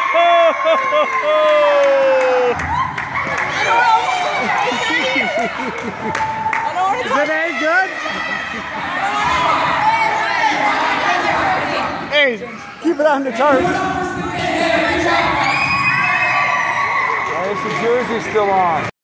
Is it any good? Hey, keep it on the target. Is the jersey still on?